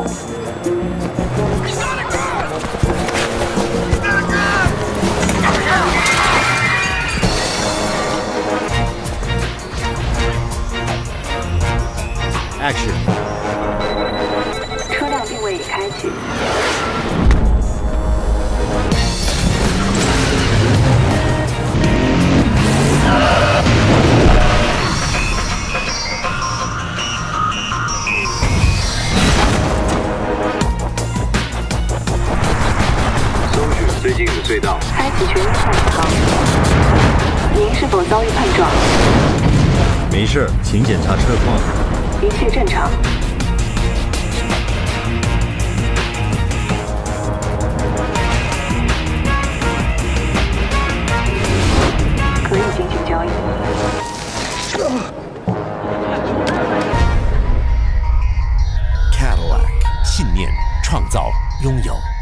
动。 Action。 车辆定位已开启。 最近的隧道， 开启全面探查。您是否遭遇碰撞？ 没事，请检查车况。 一切正常。可以进行交易。 Cadillac， 信念，创造，拥有。